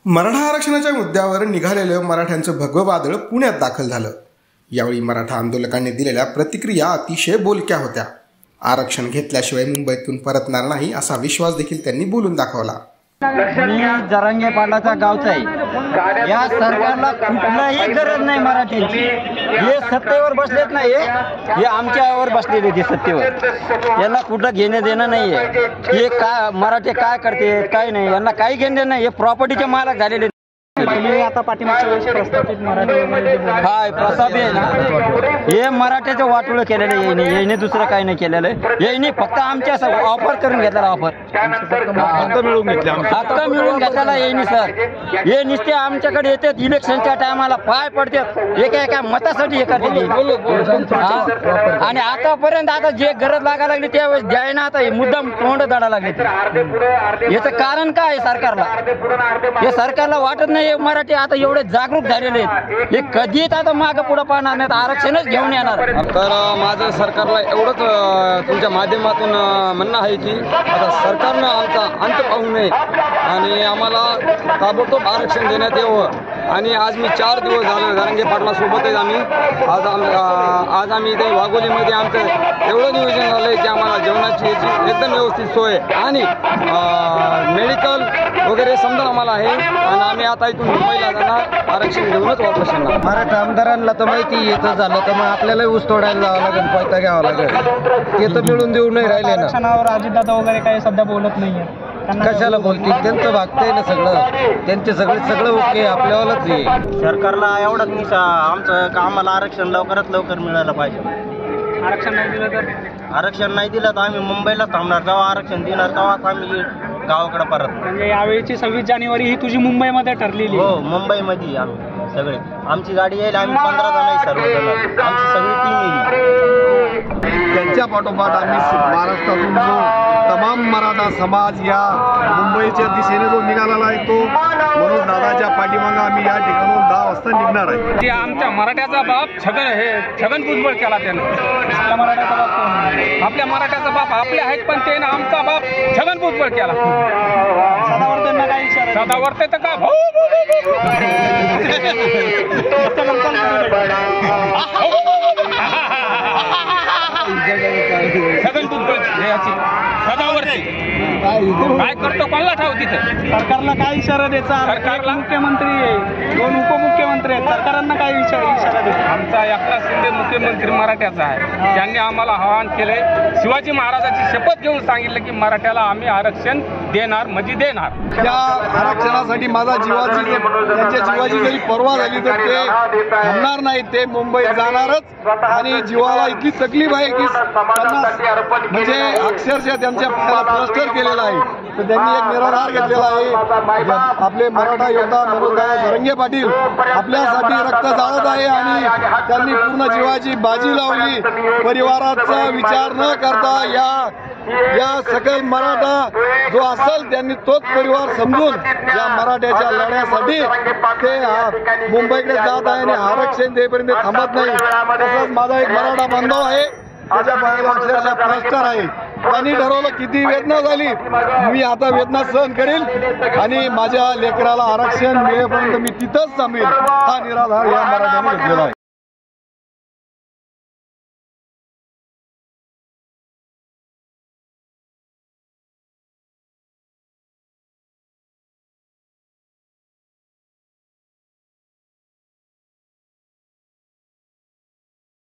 मराठा आरक्षणाच्या मुद्द्यावर निघालेलं मराठ्यांचं भगवं वादळ पुण्यात दाखल झालं। यावेळी मराठा आंदोलकांनी दिलेल्या प्रतिक्रिया अतिशय बोलक्या होत्या। आरक्षण घेतल्याशिवाय मुंबईतून परतणार नाही असा विश्वास देखील त्यांनी बोलून दाखवला। मी जरांगे पाटलाचा गावचा आहे। या सरकारला कुठलाही गरज नाही मराठ्यांची। हे सत्तेवर बसलेत नाही, हे आमच्यावर बसलेले ते सत्तेवर। यांना कुठं घेणं देणं नाहीये। हे का मराठी काय करते काय नाही, यांना काही घेणं नाही। हे प्रॉपर्टीचे मालक झालेले। आता पाठीमागच्या वेळेस प्रस्थापित मराठी प्रस्थापित हे मराठ्याचं वाटोळं केलेलं येईने दुसरं काही नाही केलेलं। येईने फक्त आमच्या ऑफर करून घेतलेला, ऑफर हक्क मिळून घेतलेला येईने सर। हे नुसते आमच्याकडे येतात इलेक्शनच्या टायमाला, पाय पडतात, एका मतासाठी हे करते। आणि आतापर्यंत आता जे गरज लागायला लागली त्यावेळेस द्यायना आता मुद्दाम तोंड दाडा लागले। याचं कारण काय आहे सरकारला? हे सरकारला वाटत नाही मराठी आता एवढे जागरूक झालेले आहेत, हे कधीच आता मागे पुढे पाहणार नाहीत, आरक्षणच घेऊन येणार। तर माझं सरकारला एवढंच तुमच्या माध्यमातून म्हणणं आहे की आता सरकारनं आमचा अंत पाहू नये आणि आम्हाला ताबडतोब आरक्षण देण्यात यावं। आणि आज मी 4 दिवस झाले जरांगे पाटलासोबतच आम्ही आज आम्ही इथे वाघोलीमध्ये आमचं एवढं नियोजन झालं आहे की आम्हाला जेवणाची याची एकदम व्यवस्थित सोय आणि मेडिकल वगैरे समजा आम्हाला आहे। आणि आम्ही आता इथून मुंबईला जाणार, आरक्षण घेऊनच वापस येणार। मराठा आमदारांना तर माहिती येतं झालं तर मग आपल्याला ऊस तोडायला जावं लागेल, पैसा घ्यावा लागेल। ते तर मिळून देऊ नाही राहिले ना। आरक्षणावर अजितदादा वगैरे काही सध्या बोलत नाहीये, कशाला बोलतील? त्यांचं भागतंय ना सगळं, त्यांचे सगळं ओके, आपल्यावरच आहे। सरकारला एवढंच निशा आमचं आम्हाला आरक्षण लवकरात लवकर मिळायला पाहिजे। आरक्षण नाही दिलं तर आम्ही मुंबईला थांबणार, जेव्हा आरक्षण देणार तेव्हाच आम्ही गावाकडे परत। म्हणजे यावेळीची 26 जानेवारी ही तुझी मुंबईमध्ये ठरलेली? हो, मुंबईमध्ये आम्ही सगळे, आमची गाडी येईल, आम्ही 15 जण आहे सर्वजण, आमची सगळी टीम येईल। त्यांच्या पाठोपाठ आम्ही महाराष्ट्रातून जो तमाम मराठा समाज या मुंबईच्या दिशेने जो निघालेला आहे तो म्हणून दादाच्या पाठीमागे आम्ही या ठिकाणून 10 वाजता निघणार आहे। आमच्या मराठ्याचा बाप छगन भुजबळ केला त्यानं। आपल्या मराठ्याचा बाप कोण? आपल्या मराठ्याचा बाप आपले आहेत, पण त्यानं आमचा बाप छगन भुजबळ केला। सदावर्तेंना काय इशारा? सदावर्ते तर का छगन भुजबळ सदावर्ते काय करतो कोणाला ठाव तिथे? सरकारला काय इशारा द्यायचा? सरकारला मुख्यमंत्री आहे, 2 उपमुख्यमंत्री आहेत, सरकारांना काय इशारा द्यायचा? आमचा एकनाथ शिंदे मुख्यमंत्री मराठ्याचा आहे, त्यांनी आम्हाला आवाहन केलंय, शिवाजी महाराजांची शपथ घेऊन सांगितलं की मराठ्याला आम्ही आरक्षण देणार म्हणजे देणार। त्या आरक्षणासाठी माझा त्यांच्या जीवाची जरी पर्वा झाली तर ते थांबणार नाही, ते मुंबईत जाणारच। आणि जीवाला इतकी तकलीफ आहे की म्हणजे अक्षरशः त्यांच्या प्लास्टर केलेला आहे, तर त्यांनी एक निराधार घेतलेला आहे। आपले मराठा योद्धा मनोजदादा जरांगे पाटील आपल्यासाठी रक्त जाळत आहे आणि त्यांनी पूर्ण जीवाची बाजी लावली। परिवाराचा विचार न करता या सकल मराठा जो असेल त्यांनी तोच परिवार समजून या मराठ्याच्या लढ्यासाठी ते मुंबईकडे जात आहे आणि आरक्षण देईपर्यंत थांबत नाही। तसंच माझा एक मराठा बांधव आहे, त्याच्या पायाला अक्षरशः प्लास्टर आहे। त्यांनी ठरवलं किती वेदना झाली, मी आता वेदना सहन करेल आणि माझ्या लेकराला आरक्षण मिळेपर्यंत मी तिथंच थांबेल। हा निराधार या मराठ्याने घेतलेला आहे।